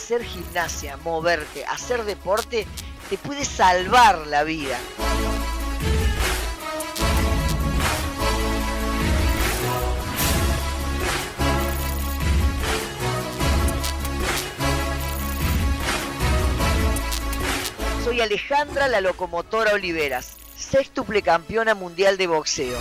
hacer gimnasia, moverte, hacer deporte, te puede salvar la vida. Soy Alejandra La Locomotora Oliveras, sextuple campeona mundial de boxeo.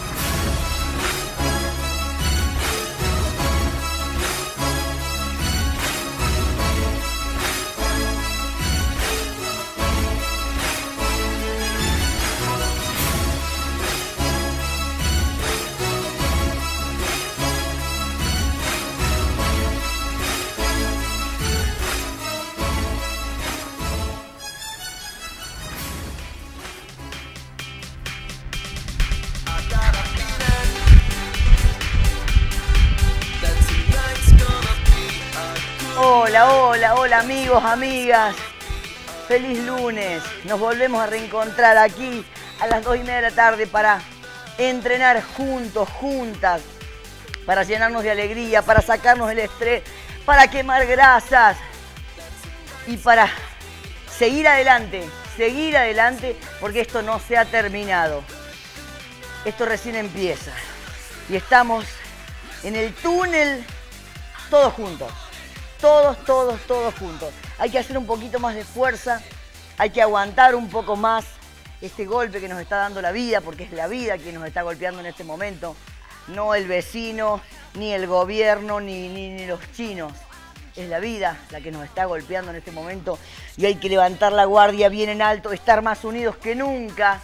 Hola amigos, amigas, feliz lunes, nos volvemos a reencontrar aquí a las 2:30 de la tarde para entrenar juntos, juntas, para llenarnos de alegría, para sacarnos el estrés, para quemar grasas y para seguir adelante, porque esto no se ha terminado, esto recién empieza y estamos en el túnel todos juntos. Todos juntos. Hay que hacer un poquito más de fuerza, hay que aguantar un poco más este golpe que nos está dando la vida, porque es la vida quien nos está golpeando en este momento, no el vecino, ni el gobierno, ni los chinos. Es la vida la que nos está golpeando en este momento y hay que levantar la guardia bien en alto, estar más unidos que nunca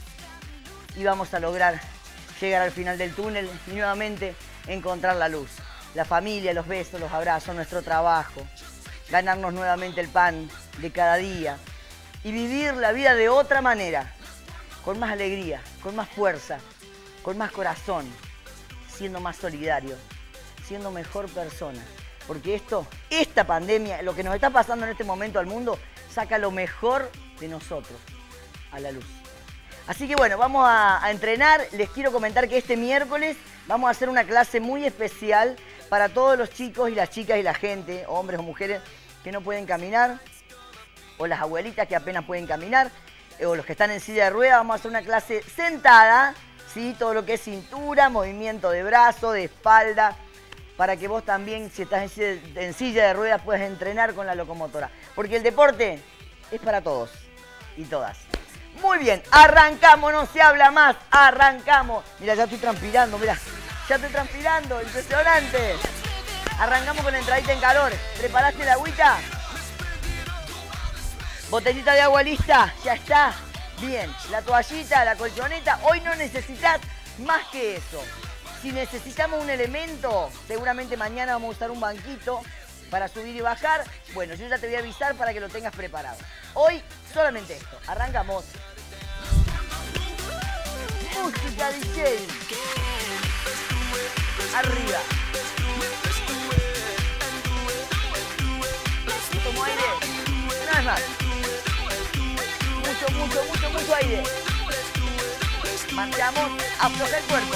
y vamos a lograr llegar al final del túnel y nuevamente encontrar la luz. La familia, los besos, los abrazos, nuestro trabajo, ganarnos nuevamente el pan de cada día y vivir la vida de otra manera, con más alegría, con más fuerza, con más corazón, siendo más solidarios, siendo mejor persona. Porque esta pandemia, lo que nos está pasando en este momento al mundo, saca lo mejor de nosotros a la luz. Así que bueno, vamos a entrenar. Les quiero comentar que este miércoles vamos a hacer una clase muy especial para todos los chicos y las chicas y la gente, hombres o mujeres que no pueden caminar, o las abuelitas que apenas pueden caminar, o los que están en silla de ruedas. Vamos a hacer una clase sentada, ¿sí? Todo lo que es cintura, movimiento de brazo, de espalda, para que vos también, si estás en silla de ruedas, puedas entrenar con la locomotora. Porque el deporte es para todos y todas. Muy bien, arrancamos, no se habla más, arrancamos. Mira, ya estoy transpirando, mira. Ya estoy transpirando, impresionante. Arrancamos con la entradita en calor. ¿Preparaste la agüita? Botellita de agua lista, ya está. Bien, la toallita, la colchoneta. Hoy no necesitas más que eso. Si necesitamos un elemento, seguramente mañana vamos a usar un banquito para subir y bajar. Bueno, yo ya te voy a avisar para que lo tengas preparado. Hoy solamente esto. Arrancamos. Música DJ. Arriba. Tomo aire. Una vez más. Mucho aire. Marchamos. Afloja el cuerpo.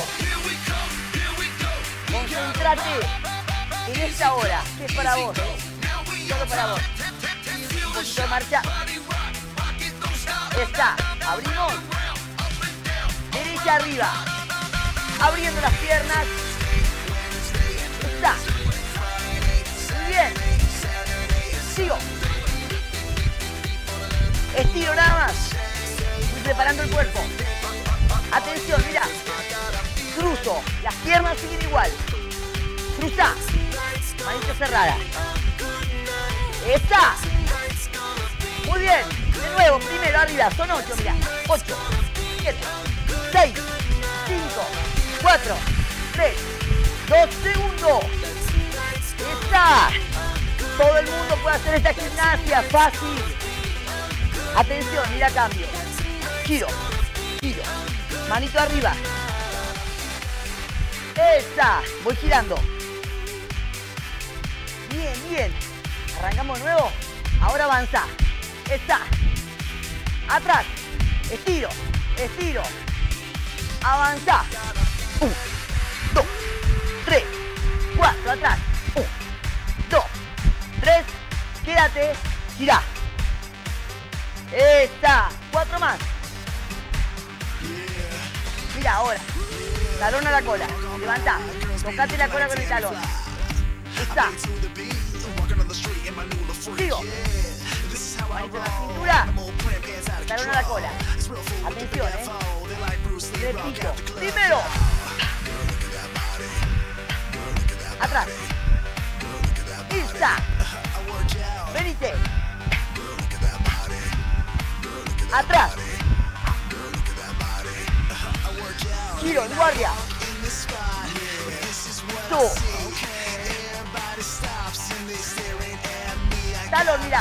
Concéntrate en esta hora, que es para vos, solo para vos. Un poquito de marcha. Está. Abrimos. Derecha arriba. Abriendo las piernas. Está. Muy bien. Sigo. Estiro nada más. Estoy preparando el cuerpo. Atención, mira. Cruzo. Las piernas siguen igual. Cruza. Manito cerrada. Está. Muy bien. De nuevo, primero arriba. Son 8, mira. 8, 7, 6, 5, 4, 3, 2 segundos. Está. Todo el mundo puede hacer esta gimnasia. Fácil. Atención, mira, cambio. Giro. Giro. Manito arriba. Está. Voy girando. Bien, bien. Arrancamos de nuevo. Ahora avanza. Está. Atrás. Estiro. Estiro. Avanza. 1, 2, 3, 4. Atrás. 1, 2, 3. Quédate. Tirá. Está. 4 más. Mira ahora. Talón a la cola. Levantá. Tocate la cola con el talón. Está. Sigo. Manito en la cintura. Talón a la cola. Atención, Repito. Primero. Atrás. Está. Venite. Atrás. Giro en guardia. Tú. Talón, mira.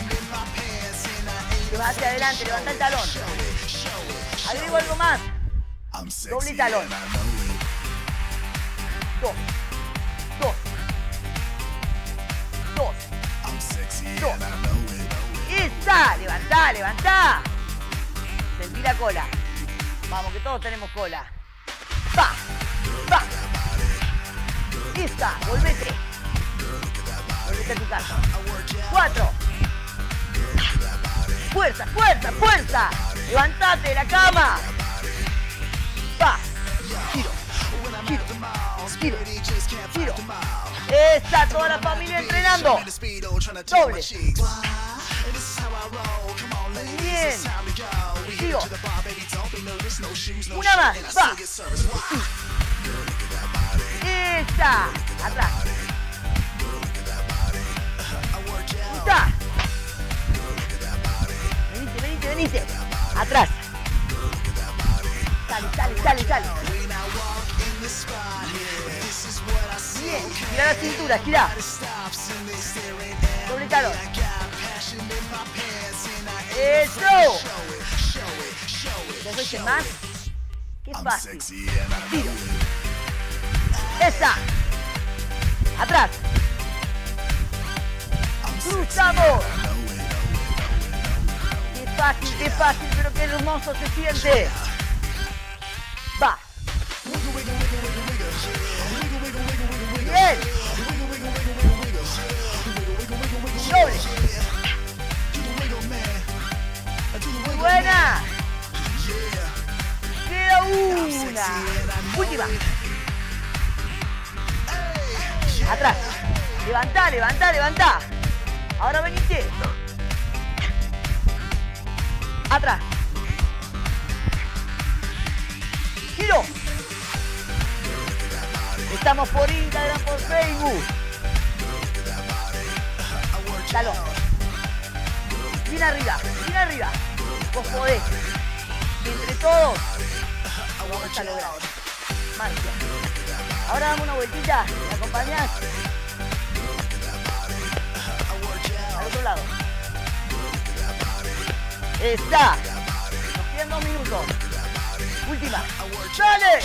Te vas hacia adelante, levanta el talón. Agrego algo más. Doble talón. 2. 2. 2. 2. ¡Esa! Levantá, levantá. Sentí la cola. Vamos, que todos tenemos cola. Va. Va. ¡Esa! Volvete. Volvete a tu casa. 4. ¡Fuerza, fuerza, fuerza! ¡Levantate de la cama! ¡Va! Giro, giro, giro, giro. ¡Esa! Toda la familia entrenando. Doble. Bien. Sigo. Una más. Va. ¡Esa! Atrás. ¡Está! Venite, venite. Atrás. Sale, sale, sale, sale. Bien. Gira la cintura, gira. Doble talón. ¡Eso! ¿Dos veces más? ¡Qué fácil! Tiro. ¡Esa! Atrás. ¡Cruzamos! Qué fácil, pero qué hermoso se siente. Va. Bien. Doble. Muy buena. Queda una. Última. Atrás. Levantá, levantá, levantá. Ahora venite. Atrás. Giro. Estamos por Instagram, por Facebook. Talón. Bien arriba, bien arriba. Vos podés. Entre todos lo vamos a lograr. Marcia. Ahora damos una vueltita. ¿Me acompañás? Al otro lado. Está. Nos quedan 2 minutos. Última. ¡Dale!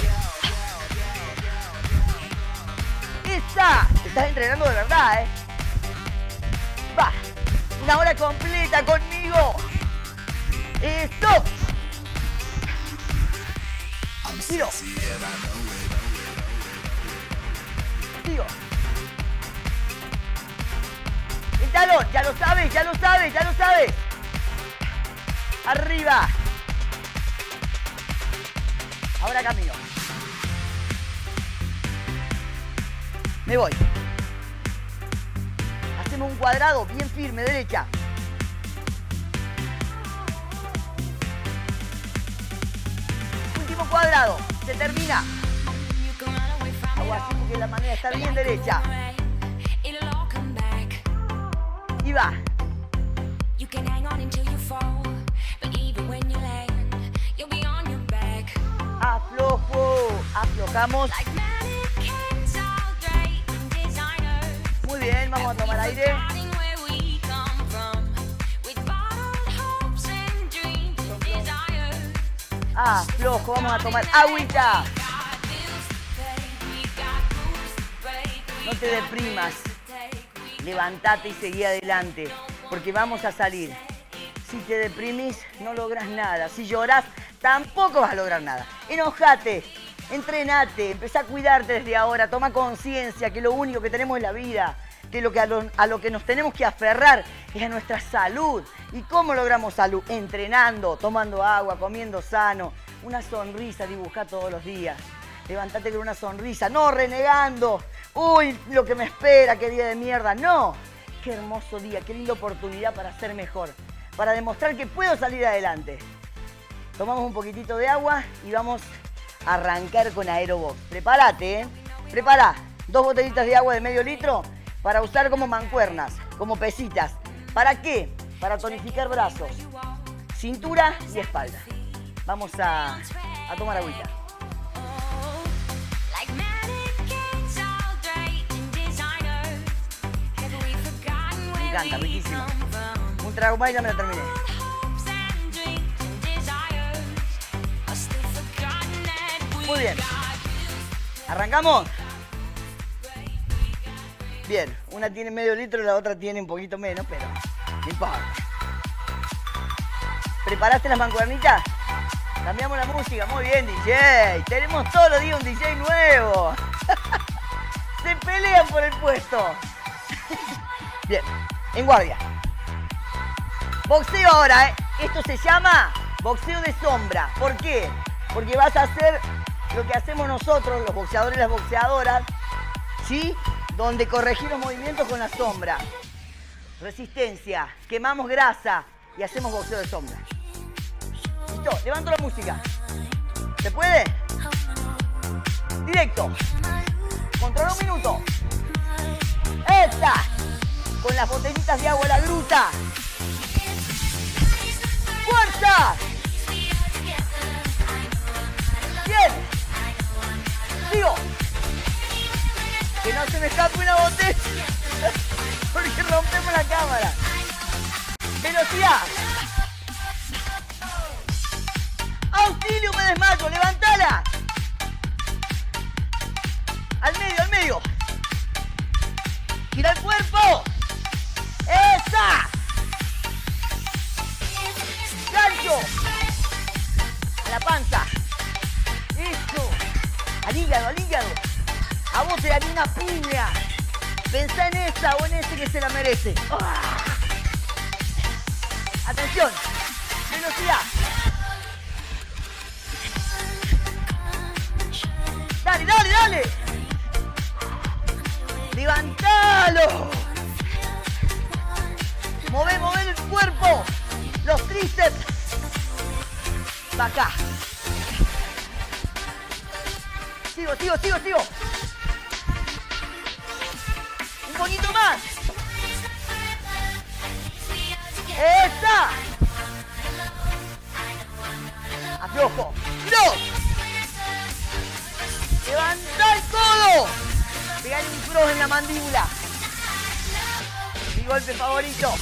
Está. Te estás entrenando de verdad, Va. Una hora completa conmigo. ¡Stop! Tiro. Tiro. El talón. Ya lo sabes, ya lo sabes, ya lo sabes. Arriba. Ahora camino. Me voy. Hacemos un cuadrado bien firme, derecha. Último cuadrado. Se termina. Hago así porque la manera de estar bien derecha. Y va. Aflojo. Aflojamos. Muy bien, vamos a tomar aire. Aflojo, vamos a tomar agüita. No te deprimas. Levántate y seguí adelante, porque vamos a salir. Si te deprimís, no logras nada. Si llorás, tampoco vas a lograr nada. Enojate, entrenate, empezá a cuidarte desde ahora. Toma conciencia que lo único que tenemos es la vida. a lo que nos tenemos que aferrar es a nuestra salud. ¿Y cómo logramos salud? Entrenando, tomando agua, comiendo sano, una sonrisa, dibujar todos los días. Levántate con una sonrisa, no renegando. Uy, lo que me espera, qué día de mierda. No, qué hermoso día, qué linda oportunidad para ser mejor, para demostrar que puedo salir adelante. Tomamos un poquitito de agua y vamos a arrancar con Aerobox. Prepárate, ¿eh? Prepara 2 botellitas de agua de medio litro para usar como mancuernas, como pesitas. ¿Para qué? Para tonificar brazos, cintura y espalda. Vamos a tomar agüita. Me encanta, riquísimo. Un trago más y ya me lo terminé. Muy bien. ¿Arrancamos? Bien, una tiene medio litro y la otra tiene un poquito menos, pero no importa. ¿Preparaste las mancuernitas? Cambiamos la música, muy bien, DJ. Tenemos todos los días un DJ nuevo. Se pelean por el puesto. Bien, en guardia. Boxeo ahora, ¿eh? Esto se llama boxeo de sombra. ¿Por qué? Porque vas a hacer lo que hacemos nosotros, los boxeadores y las boxeadoras, ¿sí? Donde corregimos movimientos con la sombra. Resistencia, quemamos grasa y hacemos boxeo de sombra. Listo, levanto la música. ¿Se puede? Directo. Controla un minuto. ¡Esta! Con las botellitas de agua a la gruta. ¡Fuerza! ¡Bien! ¡Sigo! Que no se me escape una botella. Porque rompemos la cámara. ¡Velocidad! ¡Auxilio, me desmayo! ¡Levantala! ¡Al medio, al medio! ¡Gira el cuerpo! ¡Esa! ¡Gancho! A la panza. ¡Eso! Al hígado, al hígado. A vos te daría una piña. Pensá en esa o en ese que se la merece. ¡Ah! Atención. Velocidad. Dale, dale, dale. ¡Levantalo! Mover, mover el cuerpo. Los tríceps. Va acá. Sigo, sigo, sigo, sigo. Un poquito más. ¡Esa! Aflojo. ¡Dos! ¡Levanta el codo! Pegale un cross en la mandíbula. Mi golpe favorito.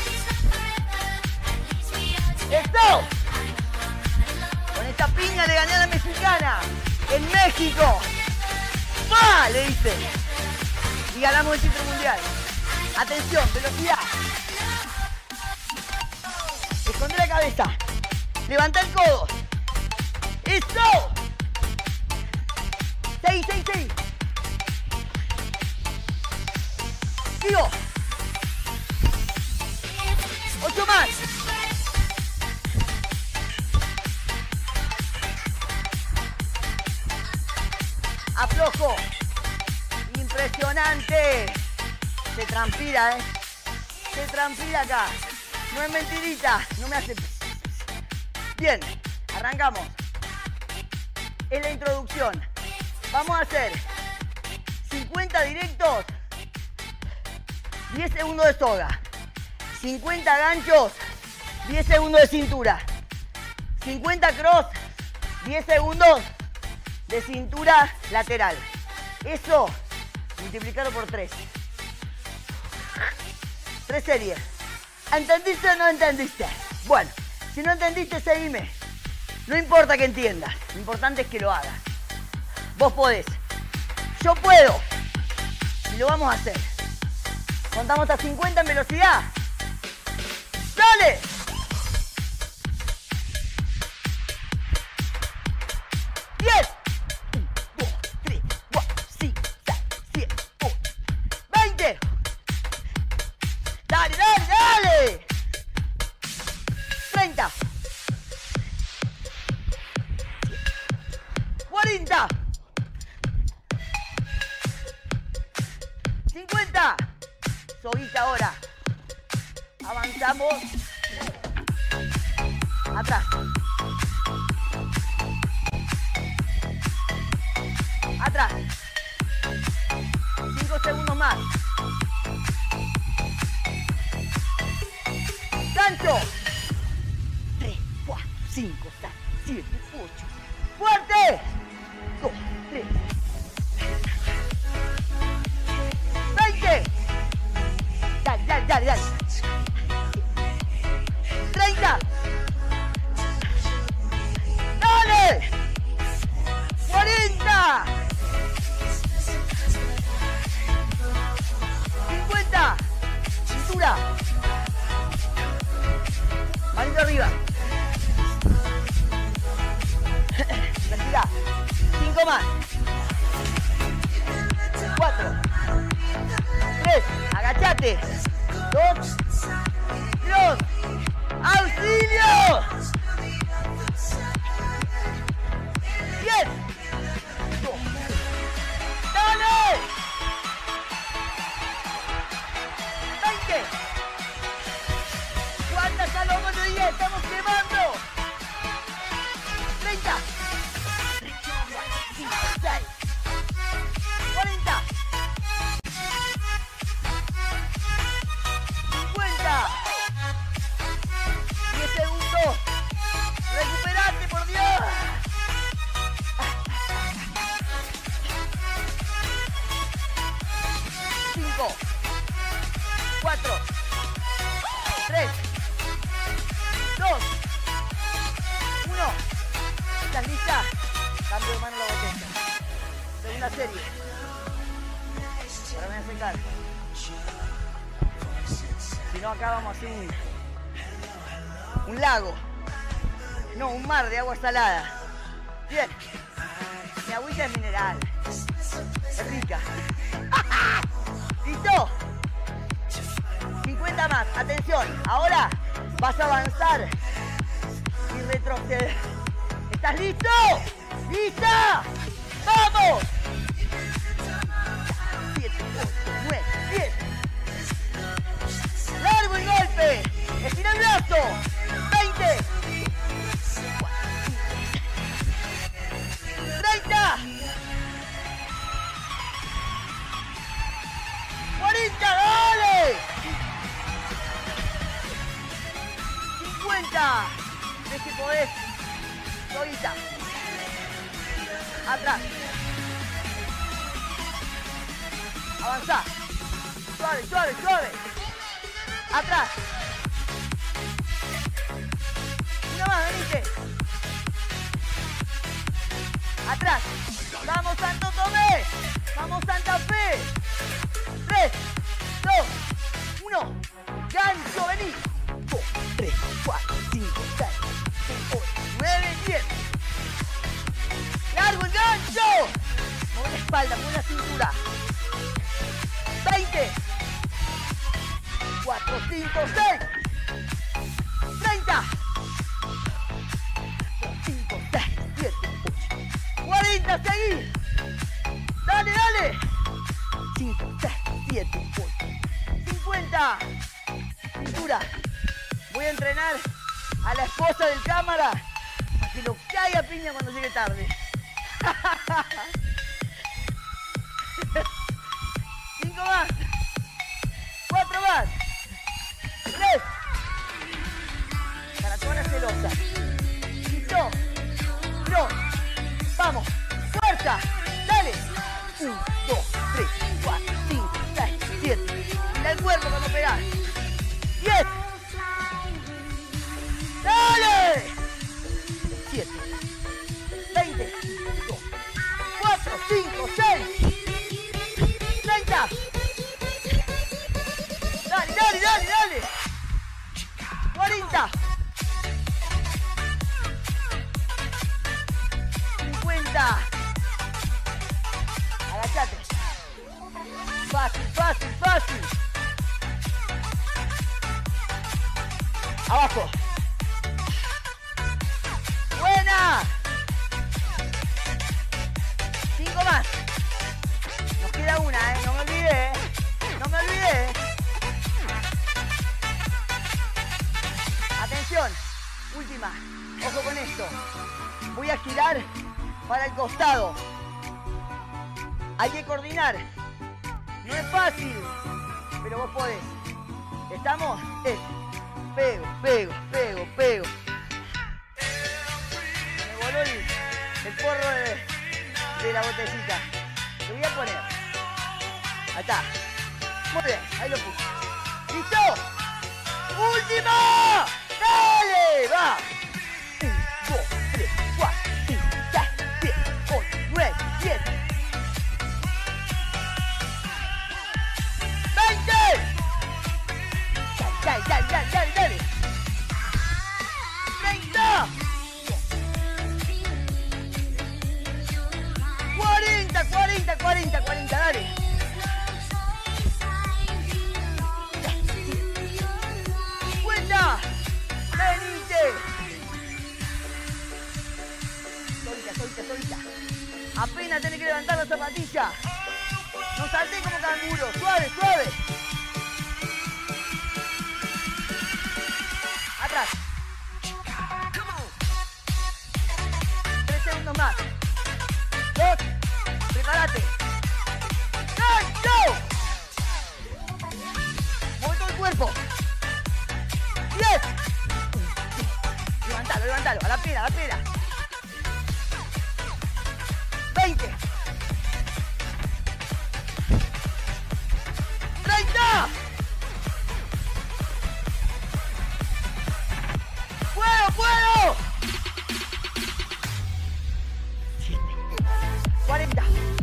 ¡Esto! Con esta piña le gané a la mexicana. En México. ¡Pah! Le dice. Y ganamos el título mundial. Atención, velocidad. Esconde la cabeza. Levanta el codo. ¡Eso! 6, 6, 6. Sigo. 8 más. Aflojo. Impresionante. Se transpira, ¿eh? Se transpira acá. No es mentirita. No me hace... Bien. Arrancamos. En la introducción. Vamos a hacer 50 directos, 10 segundos de soga. 50 ganchos, 10 segundos de cintura. 50 cross, 10 segundos de cintura lateral. Eso, multiplicarlo por 3. 3 series. ¿Entendiste o no entendiste? Bueno, si no entendiste, seguime. No importa que entiendas, lo importante es que lo hagas. Vos podés. Yo puedo. Y lo vamos a hacer. Contamos hasta 50 en velocidad. ¡Dale! ¡10! 1, 2, 3, 4, 5, 6, 7, 8, 20, 30. 40. 50. Soguita ahora. Avanzamos. Atrás. Atrás. 5 segundos más. Gancho. 3, 4, 5, 6, 7, 8. ¡Fuerte! 2, 3. 20. Dale, dale, dale, dale. 30. ¡Dale! 40. 50. Cintura. Manito arriba. Respira. 5 más. 4. 3. Agachate. 2. 2. ¡Auxilio! 10. ¡Dale! 20. ¿Cuántas a lo menos 10? ¡Estamos quemando! 30. 5, 6. 40. 50. 10 segundos. Recuperate, por Dios. 5, 4, 3, 2, 1. ¿Estás lista? Cambio de mano la botella. Segunda serie. Ahora me voy a secar. Si no, acá vamos a hacer un lago. No, un mar de agua salada. Bien. Mi agüita es mineral. Es rica. ¿Listo? 50 más. Atención. Ahora vas a avanzar y retroceder. ¿Estás listo? ¡Lista! ¡Vamos! 7, 8, 9, 10. ¡Largo el golpe! ¡Estira el brazo! 20. 30. 40. ¡Dale! 50. ¿Ves que podés? Soguita. Atrás. Avanzá. Suave, suave, suave. Atrás. Una más, venite. Atrás. Vamos, Santo Tomé. Vamos, Santa Fe. 3, 2, 1. Gancho, vení. 2, 3, 4, 5, 6, 7, 8, 9, 10. ¡Largo el gancho! Mueve la espalda, mueve la cintura. 20. 4, 5, 6. 30. 5, 6, 7, 8. 40, seguí. Dale, dale. 5, 6, 7, 8. 50. Cintura. Voy a entrenar a la esposa del cámara a que lo caiga a piña cuando llegue tarde. 5 más. 4 más. 3. Para toda la celosa. ¿Listo? 1. Vamos. Fuerza. Dale. 1, 2, 3, 4, 5, 6, 7. Mira el cuerpo cuando pegás. 10. ¡Dale! 7. 20. 2, 4, 5, 6. 30. Dale, dale, dale, dale. 40. 50. Agachate. Fácil, fácil, fácil. más. Nos queda una, no me olvidé, no me olvidé. Atención, última, ojo con esto. Voy a girar para el costado. Hay que coordinar. No es fácil, pero vos podés. ¿Estamos? Pego, pego, pego, pego. Me voló el porro de la botellita. Lo voy a poner. Ahí está. Muy bien, ahí lo puse. ¿Listo? ¡Última! ¡Dale! ¡Va! 1, 2, 3, 4, 5, 6, 7, 8, 9, 10. 20. Dale, dale, dale, dale, dale. 30. 40, 40, 40, 40, dale. ¡Cuenta! ¡Venite! Solita, solita, solita. Apenas tenés que levantar la zapatilla. No salté como canguro. Suave, suave. Atrás. 3 segundos más. 2. Prepárate. ¡Go! Mueve todo el cuerpo. 10. Levántalo, levántalo. A la pera, a la pera. 20. 30. ¡Puedo, puedo! 40.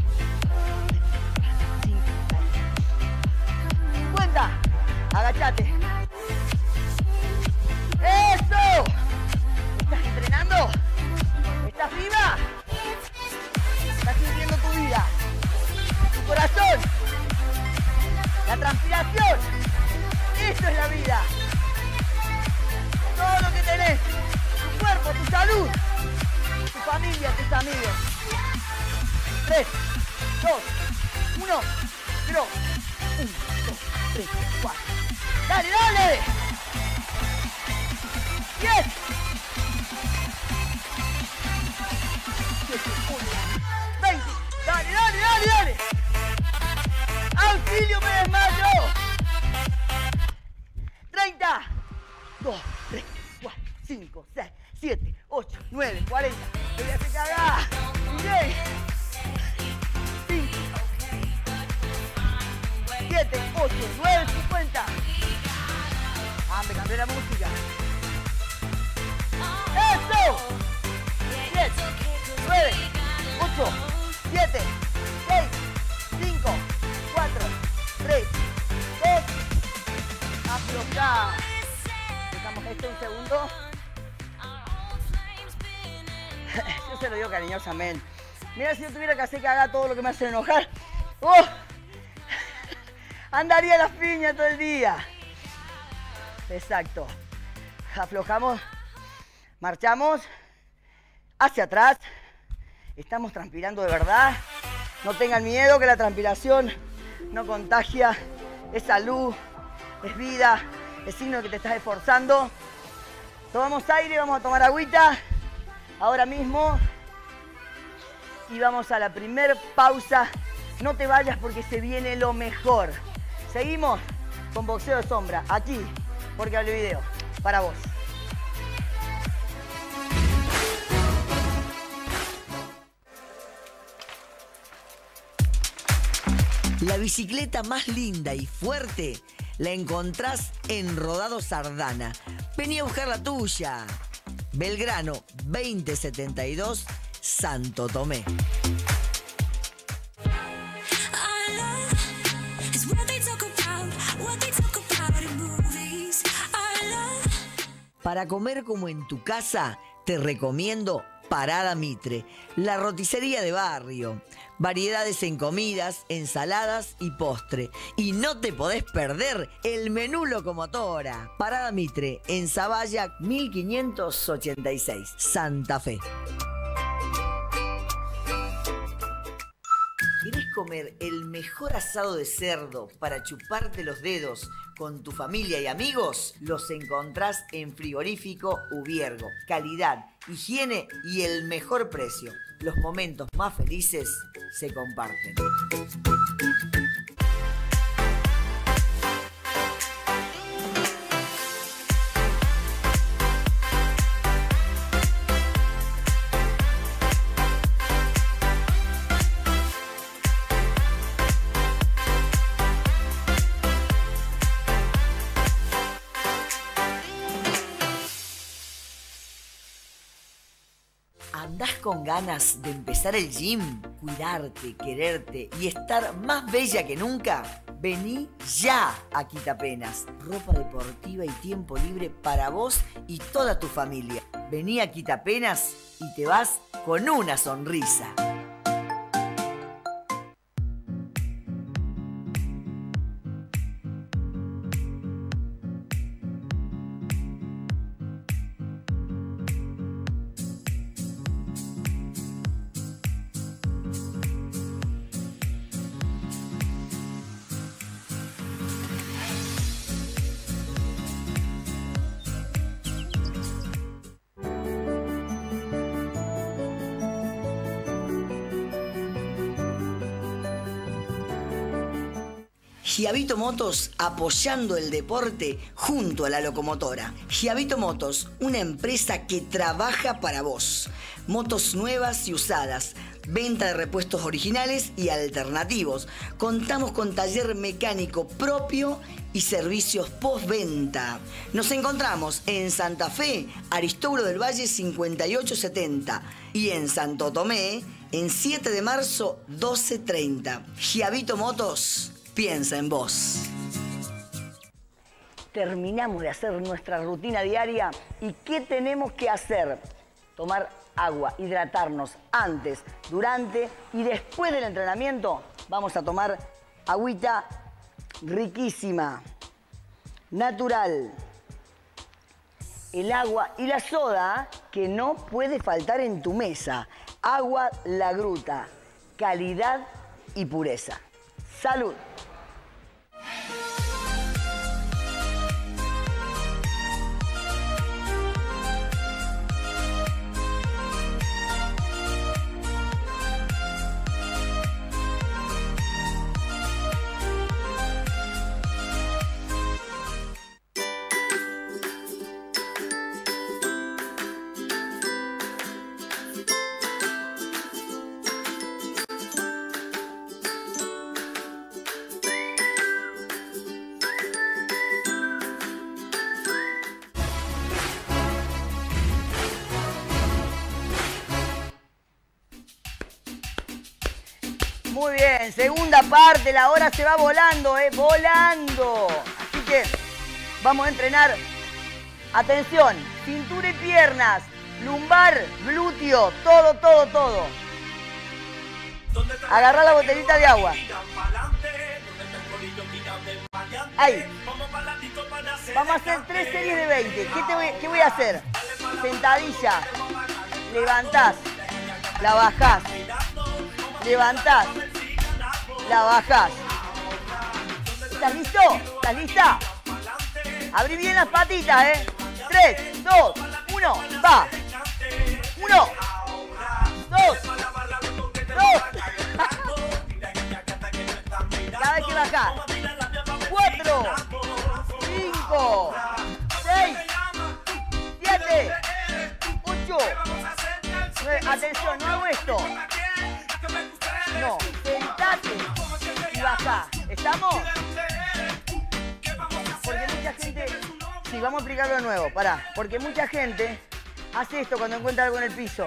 50. Agachate. ¡Eso! ¿Estás entrenando? ¿Estás viva? ¿Estás sintiendo tu vida? Tu corazón. La transpiración. Eso es la vida. Todo lo que tenés. Tu cuerpo, tu salud. Tu familia, tus amigos. 3, 2, 1, 0. 1, 2, 3, 4. ¡Dale, dale! 10. 20. ¡Dale, dale, dale, dale! ¡Auxilio, me desmayo! 30. 2, 3, 4, 5, 6, 7, 8, 9, 40. ¡Te voy a hacer cagar! ¡Bien! 5, 7, 8, 9, 50. Ah, me cambié la música. ¡Eso! 10, 9, 8, 7, 6, 5, 4, 3, 2. Aflojá. Dejamos esto un segundo. Yo se lo digo cariñosamente. Mira, si yo tuviera que hacer que haga todo lo que me hace enojar. ¡Oh! Andaría a las piñas todo el día. Exacto. Aflojamos. Marchamos. Hacia atrás. Estamos transpirando de verdad. No tengan miedo que la transpiración no contagia. Es salud. Es vida. Es signo de que te estás esforzando. Tomamos aire. Vamos a tomar agüita. Ahora mismo. Y vamos a la primer pausa. No te vayas porque se viene lo mejor. Seguimos con boxeo de sombra. Aquí, porque Hable Video. Para vos. La bicicleta más linda y fuerte la encontrás en Rodados Ardana. Vení a buscar la tuya. Belgrano 2072, Santo Tomé. Para comer como en tu casa, te recomiendo Parada Mitre, la roticería de barrio. Variedades en comidas, ensaladas y postre. Y no te podés perder el menú locomotora. Parada Mitre, en Zavalla 1586, Santa Fe. comer el mejor asado de cerdo para chuparte los dedos con tu familia y amigos? Los encontrás en Frigorífico Ubiergo. Calidad, higiene y el mejor precio. Los momentos más felices se comparten. ¿Andás con ganas de empezar el gym, cuidarte, quererte y estar más bella que nunca? Vení ya a Quitapenas. Ropa deportiva y tiempo libre para vos y toda tu familia. Vení a Quitapenas y te vas con una sonrisa. Giavito Motos apoyando el deporte junto a la locomotora. Giavito Motos, una empresa que trabaja para vos. Motos nuevas y usadas, venta de repuestos originales y alternativos. Contamos con taller mecánico propio y servicios postventa. Nos encontramos en Santa Fe, Aristóbulo del Valle 5870 y en Santo Tomé en 7 de marzo 1230. Giavito Motos piensa en vos. Terminamos de hacer nuestra rutina diaria y ¿qué tenemos que hacer? Tomar agua, hidratarnos antes, durante y después del entrenamiento. Vamos a tomar agüita riquísima, natural. El agua y la soda que no puede faltar en tu mesa. Agua La Gruta, calidad y pureza. ¡Salud! Muy bien, segunda parte, la hora se va volando, volando. Así que vamos a entrenar, atención, cintura y piernas, lumbar, glúteo, todo, todo, todo. Agarrá la botellita de agua. Ahí. Vamos a hacer 3 series de 20. ¿Qué voy a hacer? Sentadilla, levantás, la bajás. Levantás, la bajás. ¿Estás listo? ¿Estás lista? Abrí bien las patitas, 3, 2, 1, va. 1, 2, 2. Cada vez que bajás. 4, 5, 6, 7, 8, 9. Atención, no hago esto. No, sentate y baja. ¿Estamos? Porque mucha gente... Sí, vamos a explicarlo de nuevo, pará. Porque mucha gente hace esto cuando encuentra algo en el piso.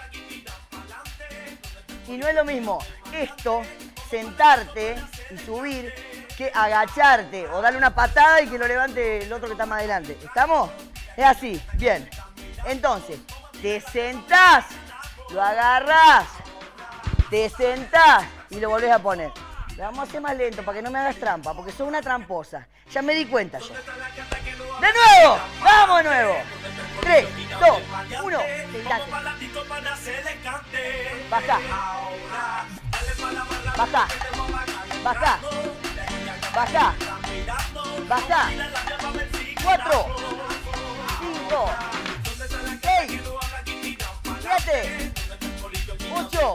Y no es lo mismo esto, sentarte y subir, que agacharte o darle una patada y que lo levante el otro que está más adelante. ¿Estamos? Es así, bien. Entonces, te sentás, lo agarrás, te sentás y lo volvés a poner. Lo vamos a hacer más lento para que no me hagas trampa, porque sos una tramposa. Ya me di cuenta yo. ¡De nuevo! ¡Vamos de nuevo! 3, 2, 1, sentate. Baja. Baja. Baja. Baja. Baja. 4, 5, 6, 7, 8,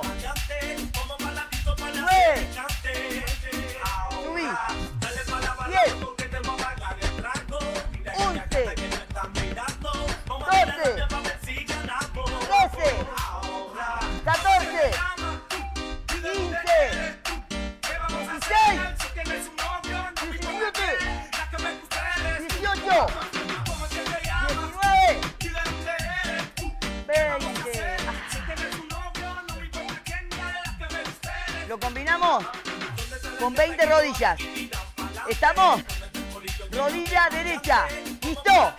9, subí, 10, 11, 12, 13, 14, 15, 16, 17, 18, 19, 20. Lo combinamos con 20 rodillas. ¿Estamos? Rodilla derecha. ¿Listo?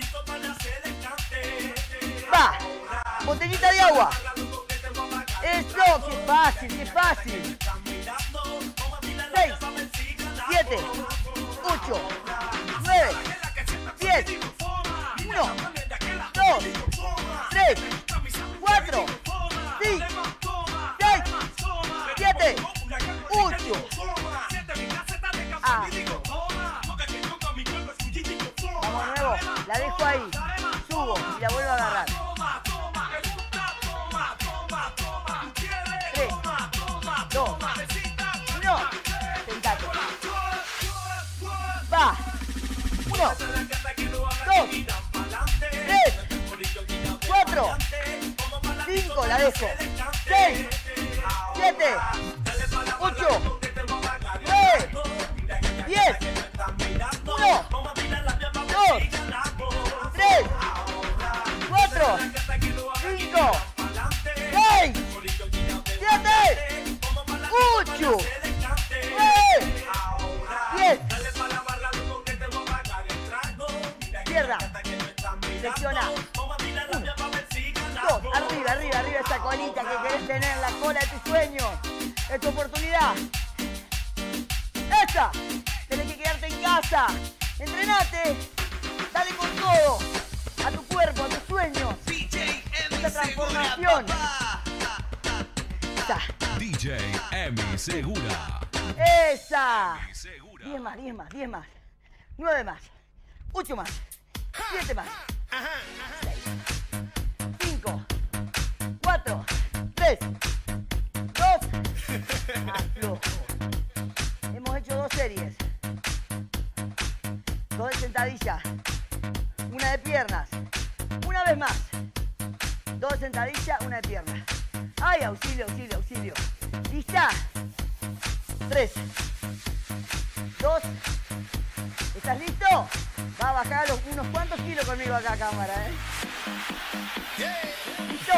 Va. Botellita de agua. Eso, qué fácil, qué fácil. 6, 7, 8, 9, 10, 1, 2, 3, 4, 5, 6, 7, 8. Vamos de nuevo, la dejo ahí, subo y la vuelvo a agarrar. 3, 2, 1, sentate. Va. 1, 2, 3, 4, 5, la dejo. 6, 7, 8, 9, 10, 1, 2, 3, 4, 5, 6, 7, 8, 9, 10. Izquierda. Flexiona. 1, 2, arriba, arriba, arriba esa colita que querés tener, la cola de tus sueños. Es tu oportunidad. ¡Esa! Tenés que quedarte en casa. Entrenate. Dale con todo. A tu cuerpo, a tus sueños. Esa transformación. Esa. DJ Emi Segura. Esa. 10 más, 10 más, 10 más. 9 más. 8 más. 7 más. 6, 5, 4, 3, 2, aflojo. Hemos hecho 2 series. 2 de sentadilla. Una de piernas. Una vez más. 2 de sentadilla, una de piernas. ¡Ay, auxilio, auxilio, auxilio! ¿Lista? 3, 2. ¿Estás listo? Va a bajar unos cuantos kilos conmigo acá, cámara, ¿eh? ¿Listo?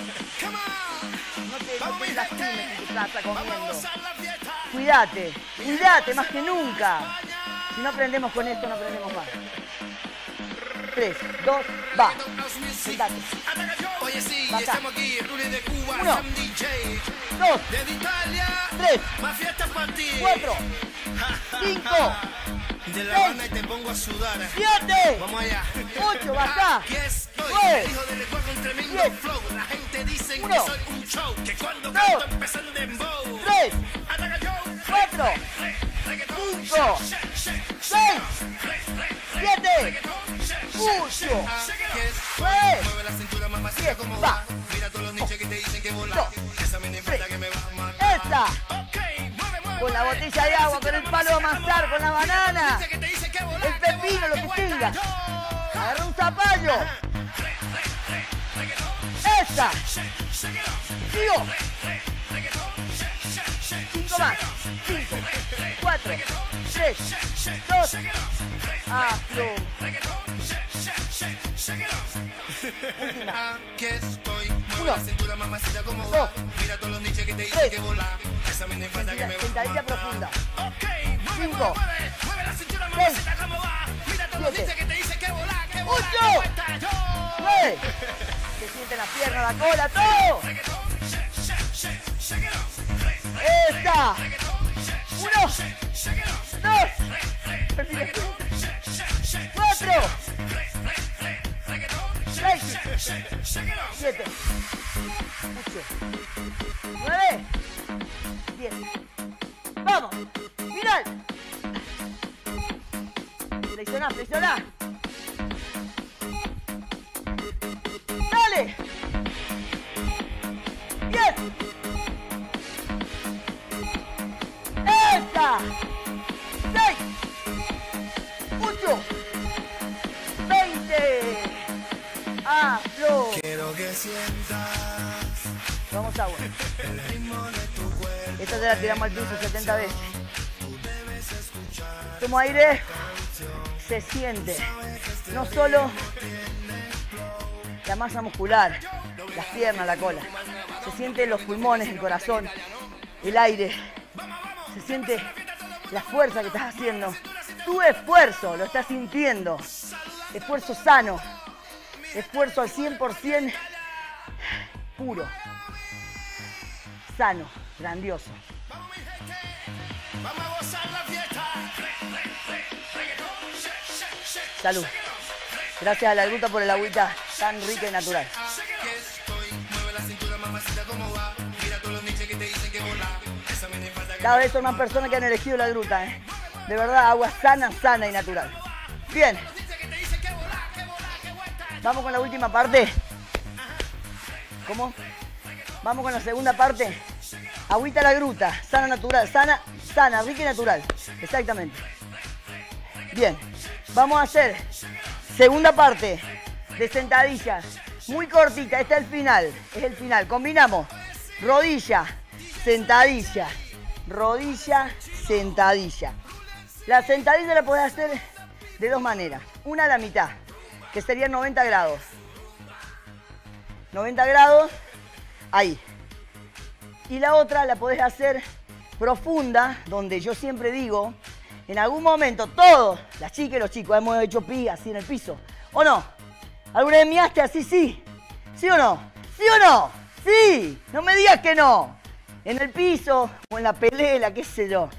No te lastimes en tu casa comiendo. Cuídate, cuídate más que nunca. Si no aprendemos con esto, no aprendemos más. 3, 2, va. Sentate. Oye, sí, Baja. estamos aquí, el lunes de Cuba, 1, Sam DJ. 2, Desde Italia, 3, más fiestas para ti. 4, 5, De La 6, Habana y te pongo a sudar. 7, Vamos allá. 8, baja. Aquí estoy, 9, el hijo del Ecuador con tremendo 10, flow. La gente dice que 1, soy un show, que cuando 2, canto empieza el dembow. 3, Ataca yo. 4, 5, 6, 7, 8, Aquí estoy, 9, mueve la cintura más vacía 10, como va. va. Mira todos los nichos que te dicen que volar. Esa me importa que me va a matar. esta. Con la botella de agua, con el palo de amasar, con la banana, el pepino, lo que tengas. Agarra un zapallo. Esta. Sigo. 5 más. 5, 4, 3, 2. Aflo. Aquí estoy, mueve 1, la cintura mamacita como 2, va. Mira todos los nichos que te dicen 3, que volar. Esa me falta que me va a sentadilla matar. profunda. 5, 6, 7, 8, 9. Se siente la pierna, la cola, todo. Esta. 1, 2, 4, 6, 7, 8, 9, 10. Vamos. Final. Flexioná, flexioná. Dale. 10. Esa. 6. 8. 20. Aflo. Quiero que sientas Vamos agua. el ritmo de tu cuerpo. Esta te la tiramos al piso 70 veces. Tomo aire. Se siente no solo la masa muscular, las piernas, la cola. Se siente los pulmones, el corazón, el aire. Se siente la fuerza que estás haciendo. Tu esfuerzo, lo estás sintiendo. Esfuerzo sano. Esfuerzo al 100% puro. Sano, grandioso. Salud. Gracias a la gruta por el agüita tan rica y natural. Cada vez son más personas que han elegido la gruta, ¿eh? De verdad, agua sana, sana y natural. Bien. Vamos con la última parte. ¿Cómo? Vamos con la segunda parte. Agüita a la gruta, sana, natural, sana, rica y natural. Exactamente. Bien. Vamos a hacer segunda parte de sentadillas. Muy cortita, este es el final. Es el final. Combinamos rodilla, sentadilla, rodilla, sentadilla. La sentadilla la podés hacer de dos maneras. Una a la mitad, que serían 90 grados. 90 grados, ahí. Y la otra la podés hacer profunda, donde yo siempre digo, en algún momento todos, las chicas y los chicos, hemos hecho pi así en el piso. ¿O no? ¿Alguna vez miaste así? Sí. ¿Sí o no? ¿Sí o no? Sí. No me digas que no. En el piso o en la pelela, qué sé yo.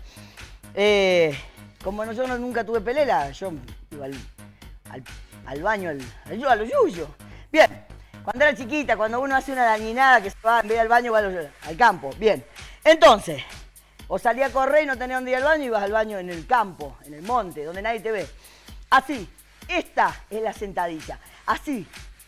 Como yo nunca tuve pelela, yo iba al baño, a lo yuyo. Bien. Cuando era chiquita, cuando uno hace una dañinada que se va en vez del baño, va al campo. Bien. Entonces, o salía a correr y no tenía dónde ir al baño, ibas al baño en el campo, en el monte, donde nadie te ve. Así. Esta es la sentadilla. Así.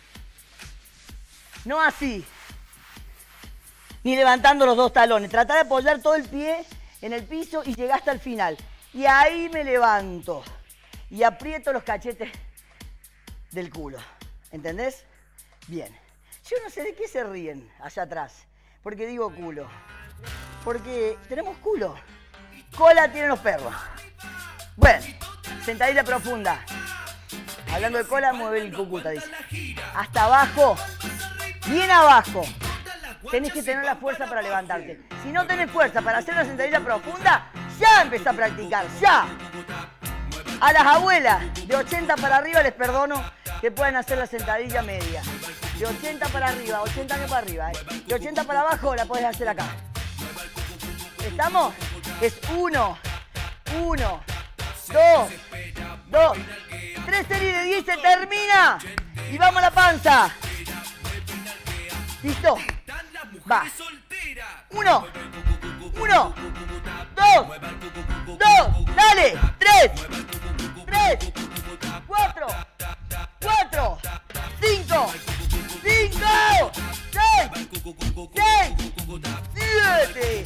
No así. Ni levantando los dos talones. Trata de apoyar todo el pie en el piso y llegar hasta el final. Y ahí me levanto. Y aprieto los cachetes del culo. ¿Entendés? Bien. Yo no sé de qué se ríen allá atrás. Porque digo culo. Porque tenemos culo. Cola tienen los perros. Bueno, sentadilla profunda. Hablando de cola, mueve el cucuta, dice. Hasta abajo. Bien abajo. Tenés que tener la fuerza para levantarte. Si no tenés fuerza para hacer una sentadilla profunda, ya empezá a practicar. ¡Ya! A las abuelas de 80 para arriba les perdono que puedan hacer la sentadilla media. De 80 para arriba, 80 años para arriba. De 80 para abajo la podés hacer acá. ¿Estamos? Es 1, 1, 2, 2, 3 series de 10 se termina. Y vamos a la panza. ¿Listo? Va. 1, 1, 2, 2, dale. 3, 3, 4, 4, 5, 5, 6, 6, 7,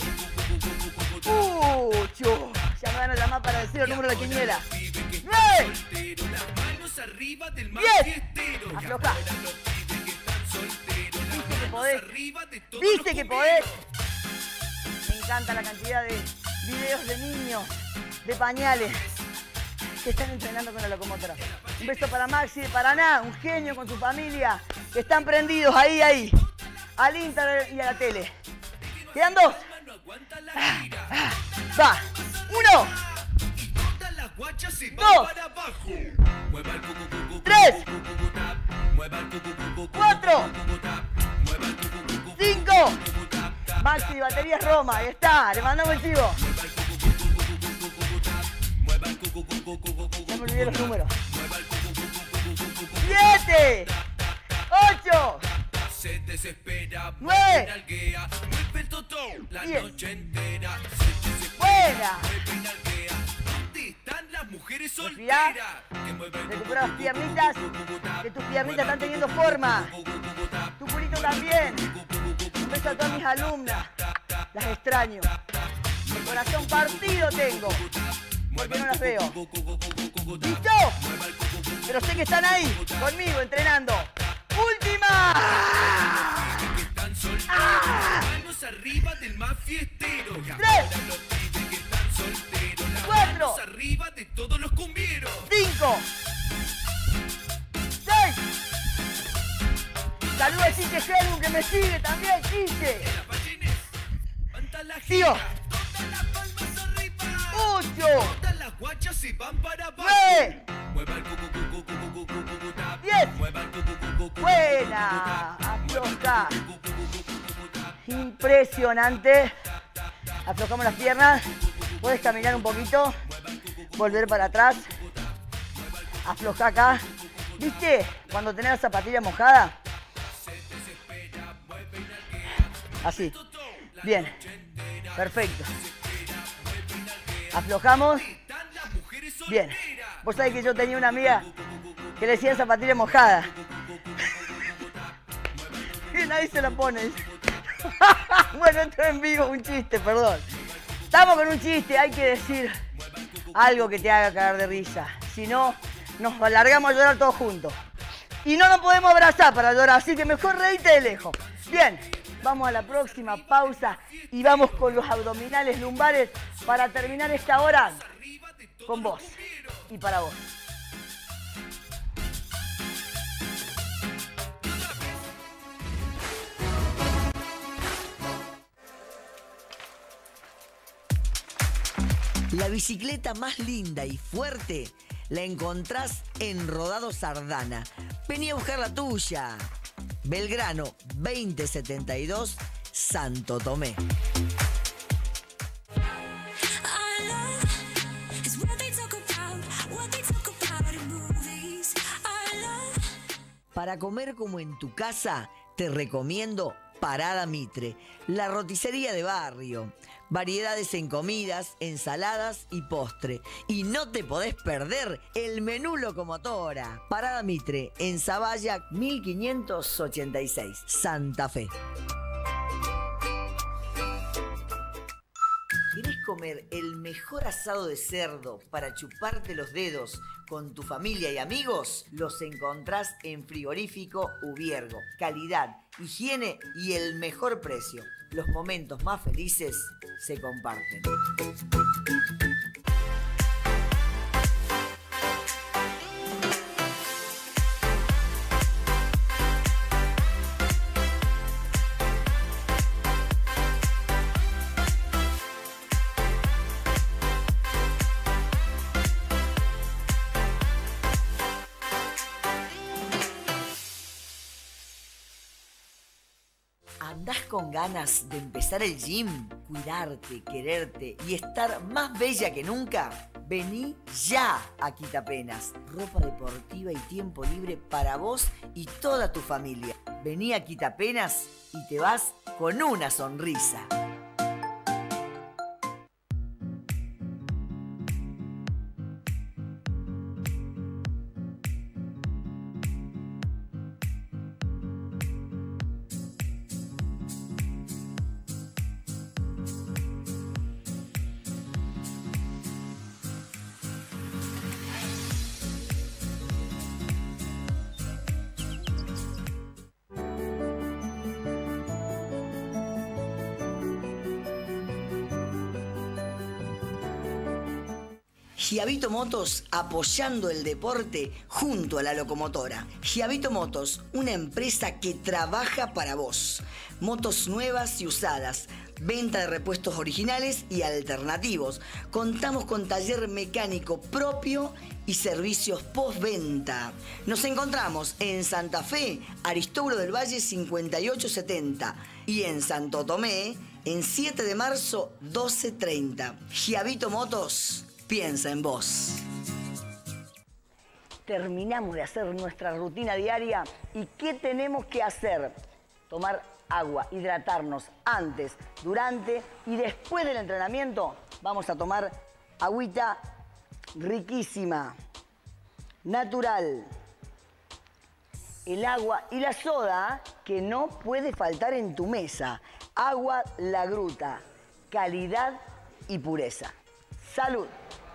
8. Ya me van a llamar para decir el número de quiniela. 9, 10. Afloja. ¿Viste que podés? ¿Viste que podés? Me encanta la cantidad de videos de niños, de pañales, que están entrenando con la locomotora. Un beso para Maxi de Paraná, un genio con su familia, que están prendidos ahí, al internet y a la tele. Quedan 2. Va. 1, 2, 3, 4, 5. Maxi, baterías Roma, ahí está, le mandamos el chivo. Ya me olvidé los números. 7, 8, 9, 10. Buena. Están las mujeres Respirá. solteras. Que mueven Recupera las piernitas. Que tus piernitas están teniendo forma. Tu culito también. Un beso a todas mis alumnas. Las extraño. El corazón partido tengo. Porque no las veo. ¿Listo? Pero sé que están ahí, conmigo, entrenando. ¡Última! están solteros. Manos arriba del más fiestero. Y ahora 3, los pibes que están solteros. Las 4, manos arriba de todos los cumbieros. 5, 6. Saludos a Quique Helgu que me sigue también, Quique. Las ballines. Anta la Sigo. gira. Todas las palmas arriba. 8, Todas las guachas se van para abajo. 9, Mueva el cucu, cucu, cucu, cucu, cucu, tap. 10. Mueva el cucu, cucu, cucu, Buena. Afloja. Impresionante. Aflojamos las piernas. Puedes caminar un poquito. Volver para atrás. Afloja acá. ¿Viste? Cuando tenés la zapatilla mojada. Así. Bien. Perfecto. Aflojamos. Bien. Vos sabés que yo tenía una amiga que le decía zapatilla mojada. Y nadie se la pone. Bueno, esto es en vivo, un chiste, perdón. Estamos con un chiste, hay que decir algo que te haga cagar de risa. Si no, nos alargamos a llorar todos juntos. Y no nos podemos abrazar para llorar, así que mejor reíte de lejos. Bien, vamos a la próxima pausa y vamos con los abdominales lumbares para terminar esta hora con vos y para vos. La bicicleta más linda y fuerte la encontrás en Rodados Ardana. Vení a buscar la tuya. Belgrano 2072, Santo Tomé. Para comer como en tu casa, te recomiendo Parada Mitre, la roticería de barrio. Variedades en comidas, ensaladas y postre. Y no te podés perder el menú locomotora. Parada Mitre, en Zavalla 1586, Santa Fe. ¿Querés comer el mejor asado de cerdo para chuparte los dedos con tu familia y amigos? Los encontrás en Frigorífico Ubiergo. Calidad, higiene y el mejor precio. Los momentos más felices se comparten. ¿Andás con ganas de empezar el gym, cuidarte, quererte y estar más bella que nunca? Vení ya a Quitapenas. Ropa deportiva y tiempo libre para vos y toda tu familia. Vení a Quitapenas y te vas con una sonrisa. Giavito Motos apoyando el deporte junto a la locomotora. Giavito Motos, una empresa que trabaja para vos. Motos nuevas y usadas. Venta de repuestos originales y alternativos. Contamos con taller mecánico propio y servicios postventa. Nos encontramos en Santa Fe, Aristóbulo del Valle 5870 y en Santo Tomé en 7 de marzo 1230. Giavito Motos piensa en vos. Terminamos de hacer nuestra rutina diaria y ¿qué tenemos que hacer? Tomar agua, hidratarnos antes, durante y después del entrenamiento vamos a tomar agüita riquísima, natural. El agua y la soda que no puede faltar en tu mesa. Agua La Gruta, calidad y pureza. ¡Salud!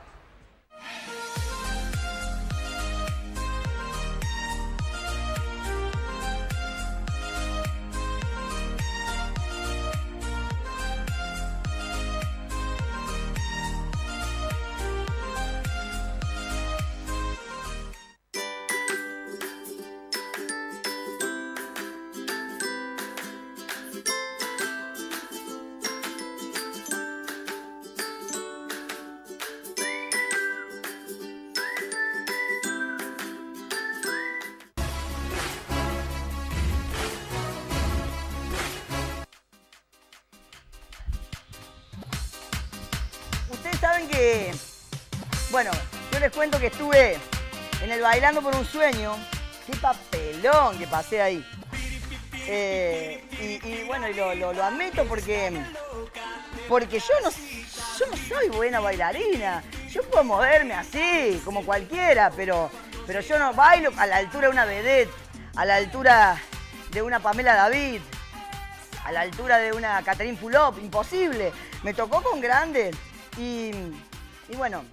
Ustedes saben que, bueno, yo les cuento que estuve en el Bailando por un Sueño. Qué papelón que pasé ahí. Y bueno, y lo admito porque yo no soy buena bailarina. Yo puedo moverme así, como cualquiera, pero yo no bailo a la altura de una vedette, a la altura de una Pamela David, a la altura de una Catherine Fulop, imposible. Me tocó con grandes. Y bueno,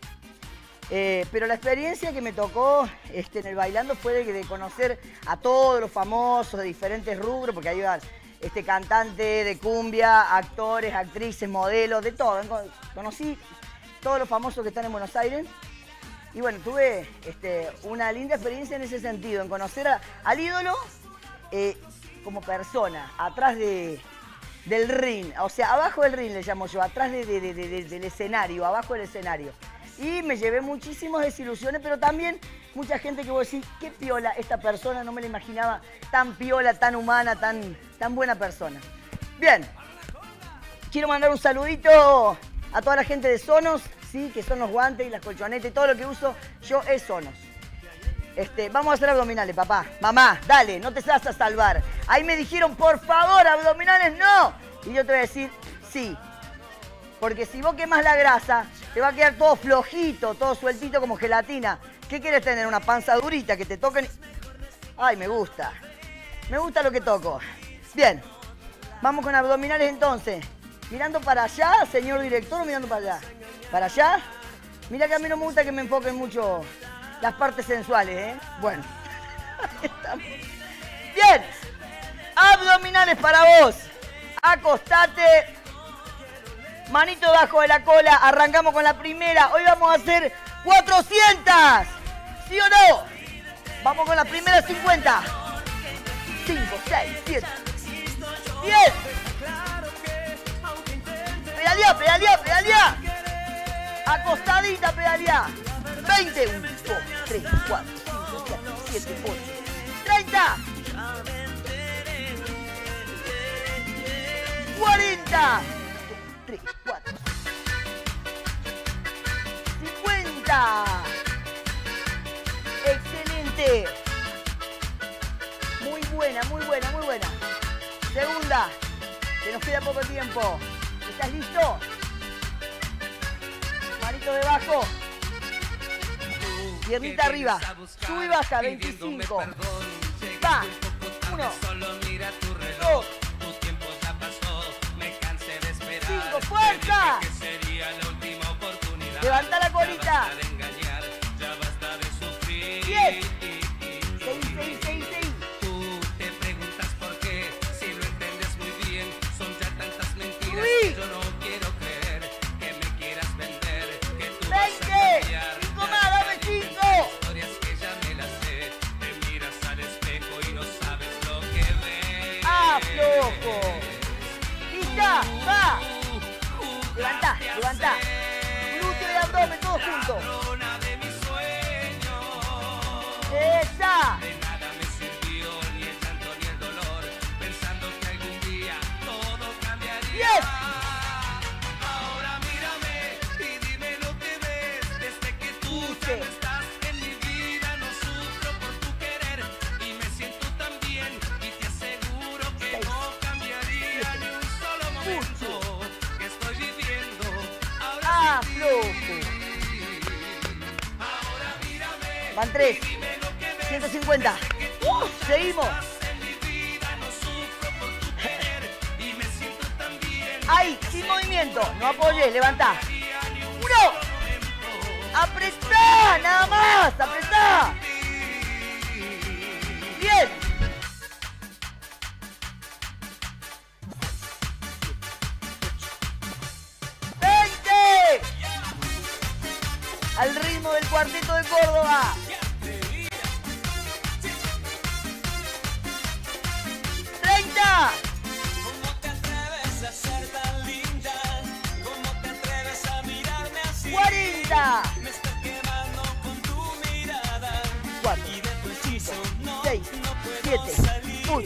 pero la experiencia que me tocó en el Bailando fue de conocer a todos los famosos de diferentes rubros, porque ahí iban cantantes de cumbia, actores, actrices, modelos, de todo. Conocí todos los famosos que están en Buenos Aires. Y bueno, tuve una linda experiencia en ese sentido, en conocer al ídolo como persona, atrás del ring, o sea, abajo del ring le llamo yo, atrás del escenario, abajo del escenario. Y me llevé muchísimas desilusiones, pero también mucha gente que vos decís, qué piola esta persona, no me la imaginaba tan piola, tan humana, tan buena persona. Bien, quiero mandar un saludito a toda la gente de Sonos, ¿sí? Que son los guantes y las colchonetas y todo lo que uso yo es Sonos. Vamos a hacer abdominales, papá. Mamá, dale, no te vas a salvar. Ahí me dijeron, por favor, abdominales no. Y yo te voy a decir, sí. Porque si vos quemás la grasa, te va a quedar todo flojito, todo sueltito como gelatina. ¿Qué quieres tener? Una panza durita que te toquen. Ay, me gusta. Me gusta lo que toco. Bien. Vamos con abdominales entonces. Mirando para allá, señor director, o mirando para allá. ¿Para allá? Mira que a mí no me gusta que me enfoquen mucho las partes sensuales, ¿eh? Bueno. Ahí estamos. Bien. Abdominales para vos. Acostate. Manito debajo de la cola. Arrancamos con la primera. Hoy vamos a hacer 400. ¿Sí o no? Vamos con la primera 50. 5, 6, 7. 10. Pedalea, pedalea, pedalea. Acostadita, pedalea. 20. 1, 2, 3, 4, 5, 6, 7, 8. 30. 40. 3, 4. 50. Excelente. Muy buena, muy buena, muy buena. Segunda. Que nos queda poco tiempo. ¿Estás listo? Manito debajo. Piernita arriba. Sube y baja. 25. Va. 1, 2, 5. ¡Fuerza! Levanta la colita. 10. 6, 6, 6, 6. Tú te preguntas por qué, si lo entiendes muy bien, son ya tantas mentiras Uy. que yo no quiero creer, que me quieras vender, que tú 20. vas a cambiar. 5 más, dame 5. Historias que ya me las sé, te miras al espejo y no sabes lo que ves. Aflojo. Lista, va. Levanta, levanta. Glúteo y abdomen, todos juntos. Corona de mis sueños. Esa. De nada me sirvió ni el llanto ni el dolor, pensando que algún día todo cambiaría. 10. Ahora mírame y dime lo que ves, desde que tú ya no estás en mi vida, no sufro por tu querer y me siento tan bien y te aseguro que 6, no cambiaría ni un solo momento que estoy viviendo Van 3. 150. Seguimos. Ahí, sin movimiento. No apoyes, levantá. 1. Apretá, nada más. Apretá. 10. 20. Al ritmo del Cuarteto de Córdoba. 30. ¿Cómo te atreves a ser tan linda? ¿Cómo te atreves a mirarme así? 40. Me estás quemando con tu mirada. 4, Y de tu hechizo no, 6, no puedo 7, salir. 8,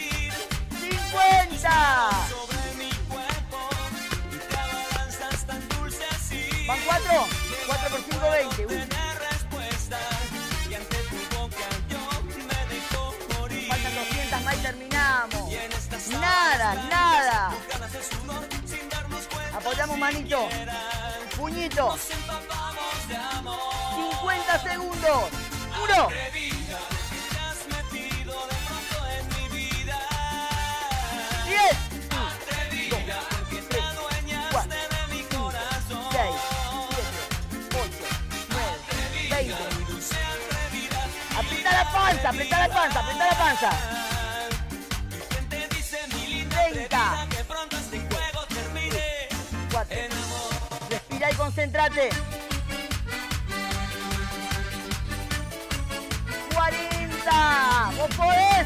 50. Sobre mi cuerpo y te abalanzas tan dulce así. Van 4. 4 por 5, 20. Tener respuesta y ante tu boca yo me dejo morir. Faltan 200 más y terminamos. Y en estas Nada, nada. ganas de sudor sin darnos cuenta. Apoyamos manito. Puñito. Nos empapamos de amor. 50 segundos. 1. Atrevida, te has metido de pronto en mi vida. 10. Atrevida, porque te adueñaste de mi corazón. 6, 7, 8, 9, 20. Dulce atrevida. Apreta la panza, apreta la panza, apreta la panza. Mi gente dice mi linda 30. atrevida, que pronto este juego termine. 4. En amor. Respira y concéntrate. 40. Vos podés.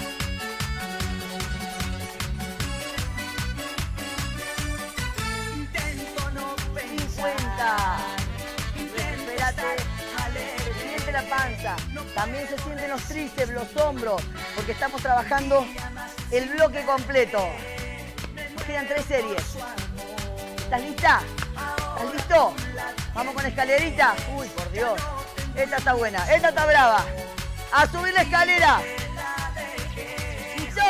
50. Espérate. Se siente la panza. También se sienten los tríceps, los hombros, porque estamos trabajando el bloque completo. Nos quedan 3 series. ¿Estás lista? ¿Estás listo? Vamos con escalerita. Uy, por Dios. Esta está buena, esta está brava. A subir la escalera. ¿Listo?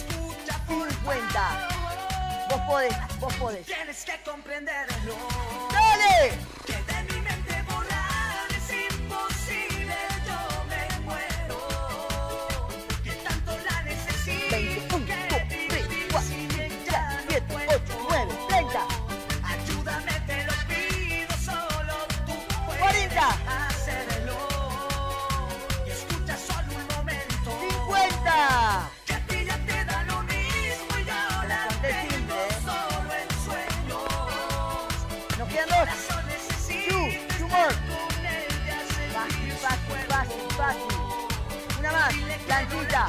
50. Vos podés, vos podés. Tienes que comprenderlo. ¡Dale! Que de mi mente borrar es imposible. Yo me muero. Que tanto la necesito. 20, 1, 2, 3, 4, 5, 6, 7, 8, 9, 30. Ayúdame, te lo pido. Solo tú puedes 40. hacerlo. Y escucha solo un momento. 50. Que a ti ya te da lo mismo y yo la Bastante simple, ¿eh? solo en sueños. Nos quedan 2. Corazón necesita 2 more. con él de hacer Fácil, fácil, fácil, fácil. Una más. Planchita.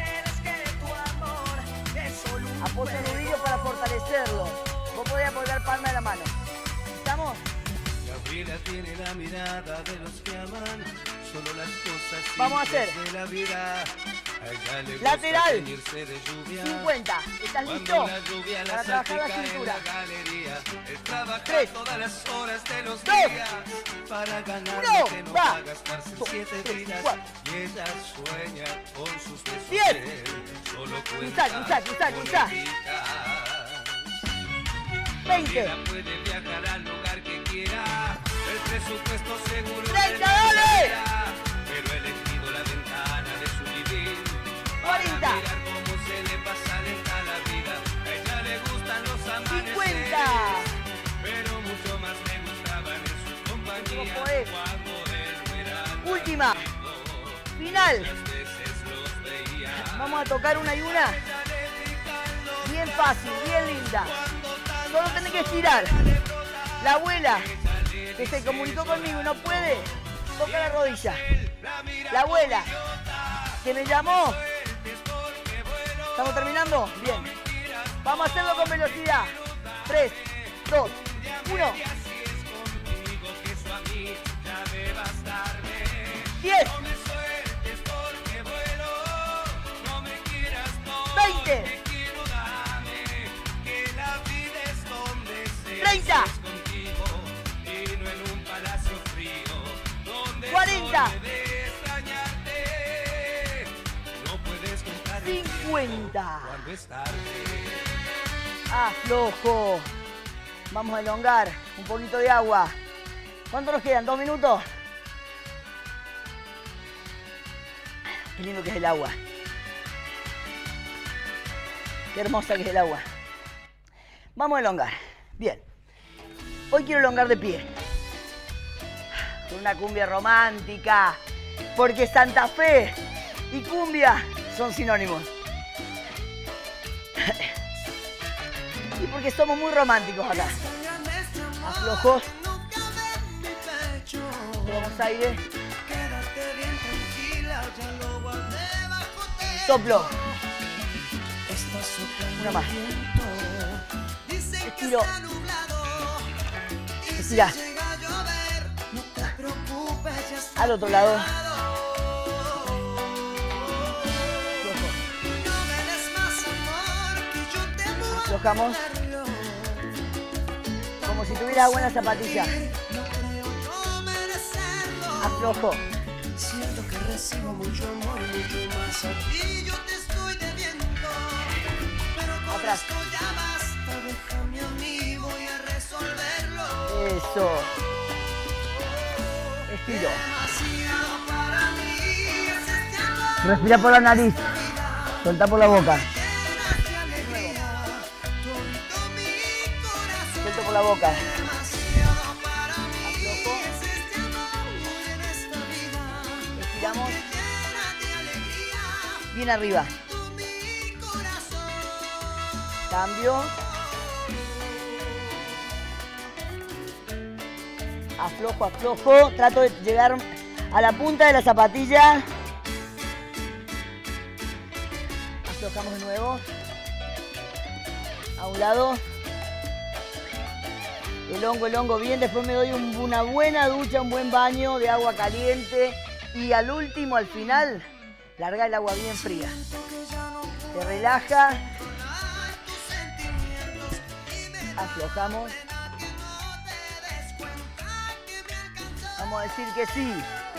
Apoyo el nudillo para fortalecerlo. Vos podés apoyar palma de la mano. ¿Estamos? Gabriela tiene la mirada de los que aman solo las cosas Vamos a simples hacer de la vida. A ella le gusta lateral. teñirse de lluvia. 50. ¿Estás Cuando listo? la lluvia la Para trabajar la salpica en cintura. la galería. Él trabaja 3, todas las horas de los 2, días para ganar 1, lo que no va. va a gastarse en 2, 7 3, vidas. 4. Y ella sueña con sus besos. 10. de él. Solo Cruzá, cuenta cruzá. moneditas. 20. Gabriela puede viajar al lugar que quiera. El presupuesto seguro 30, le dale. alcanzará, pero he elegido la ventana de su vivir 40. para mirar cómo se le pasa lenta la vida. A ella le gustan los amaneceres, 50. pero mucho más me gustaban en su compañía. Vos podés. Cuando el verano Última. arribó, Final. muchas veces los veía. Vamos a tocar una y una. Bien fácil, bien linda. Solo tenés que estirar. La abuela que se comunicó conmigo y no puede, toca la rodilla. La abuela que me llamó. ¿Estamos terminando? Bien. Vamos a hacerlo con velocidad. 3, 2, 1. 10. 20. 30. 40. 50. Aflojo. Vamos a elongar. Un poquito de agua. ¿Cuánto nos quedan? 2 minutos. Qué lindo que es el agua. Qué hermosa que es el agua. Vamos a elongar. Bien. Hoy quiero elongar de pie. Con una cumbia romántica. Porque Santa Fe y cumbia son sinónimos. Y porque somos muy románticos acá. Aflojos. Tomamos aire. Soplo. Una más. Estiro. Estira. Al otro lado. Aflojamos. Como si tuvieras buena zapatilla. Aflojo. Siento que recibo mucho amor, mucho más a ti yo te estoy debiendo. Pero con Atrás. esto ya basta, déjame a mí, voy a resolverlo. Eso. Estiro. Demasiado para mí es este amor. Respira por la nariz. Soltá por la boca. Llena de alegría, todo mi corazón. Suelto por la boca. Demasiado para mí Aflojo. es este amor en esta vida. Estiramos. Llena de alegría, Bien arriba. todo mi corazón. Cambio. Aflojo, aflojo. Trato de llegar a la punta de la zapatilla. Aflojamos de nuevo. A un lado. El hongo bien. Después me doy una buena ducha, un buen baño de agua caliente. Y al último, al final, larga el agua bien fría. Te relaja. Aflojamos. Vamos a decir que sí.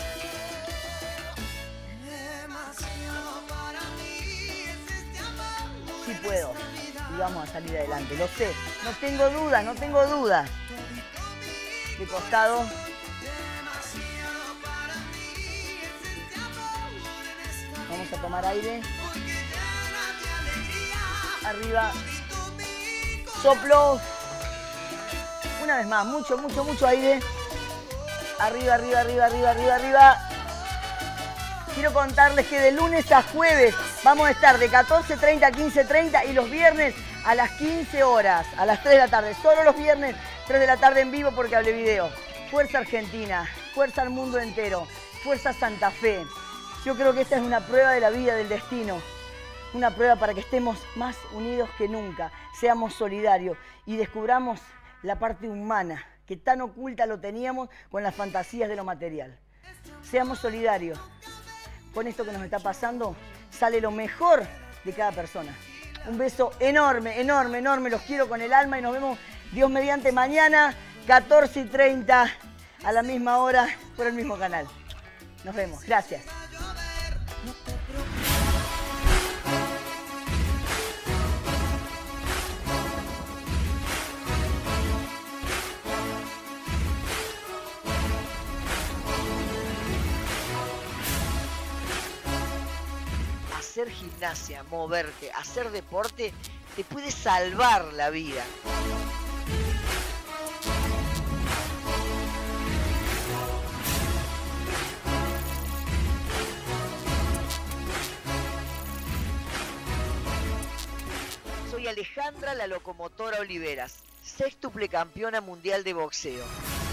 Sí puedo. Y vamos a salir adelante. Lo sé. No tengo dudas, no tengo dudas. De costado. Vamos a tomar aire. Arriba. Soplo. Una vez más. Mucho, mucho, mucho aire. Arriba, arriba, arriba, arriba, arriba, arriba. Quiero contarles que de lunes a jueves vamos a estar de 14:30 a 15:30 y los viernes a las 15 horas, a las 3 de la tarde. Solo los viernes, 3 de la tarde en vivo porque hablé video. Fuerza Argentina, fuerza al mundo entero, fuerza Santa Fe. Yo creo que esta es una prueba de la vida, del destino. Una prueba para que estemos más unidos que nunca, seamos solidarios y descubramos la parte humana que tan oculta lo teníamos con las fantasías de lo material. Seamos solidarios. Con esto que nos está pasando, sale lo mejor de cada persona. Un beso enorme, enorme, enorme. Los quiero con el alma y nos vemos, Dios mediante, mañana, 14:30, a la misma hora, por el mismo canal. Nos vemos. Gracias. Hacer gimnasia, moverte, hacer deporte, te puede salvar la vida. Soy Alejandra la Locomotora Oliveras, sextuple campeona mundial de boxeo.